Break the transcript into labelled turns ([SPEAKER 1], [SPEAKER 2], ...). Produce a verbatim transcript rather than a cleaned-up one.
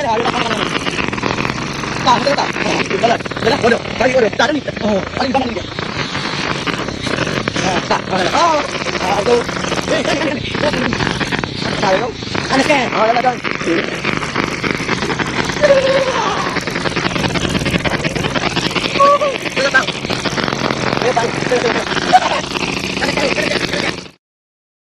[SPEAKER 1] cái này rồi. Còn cái tập. Đó là, đó là, được, có đi, có được, ta đến đi. Ồ, anh không đi được. À, ta, rồi này. Ồ, à, tôi. Đi, đi, đi, đi. Trời ơi, anh là kè. Rồi, đây, đây. Đưa tao. Đưa tao. Đưa tao.